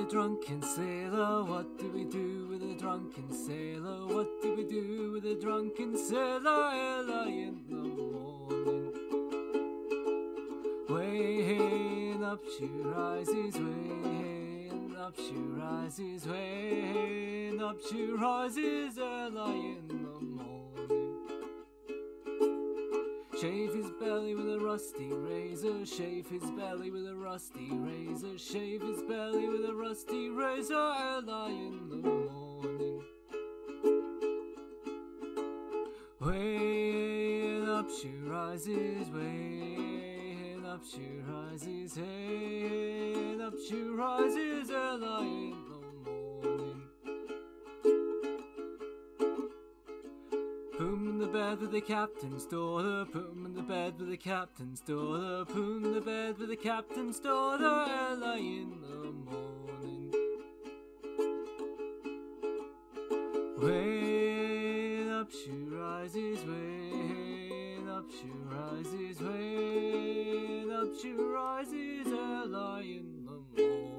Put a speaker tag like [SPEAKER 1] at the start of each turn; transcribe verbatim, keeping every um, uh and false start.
[SPEAKER 1] drunken sailor? What do we do with a drunken sailor? What do we do with a drunken sailor early in the morning? Way up she rises, way up she rises, way up she rises early in the morning. Shave his belly with a rusty razor, shave his belly with a rusty razor, shave his belly with a rusty razor early in the morning. Way up she rises, way up she rises, way up she rises early in the morning. Poom in the bed with the captain's daughter, poom in the bed with the captain's daughter, poom in the bed with the captain's daughter early in the morning. Way up she rises, way up she rises, way up she rises early in the morning.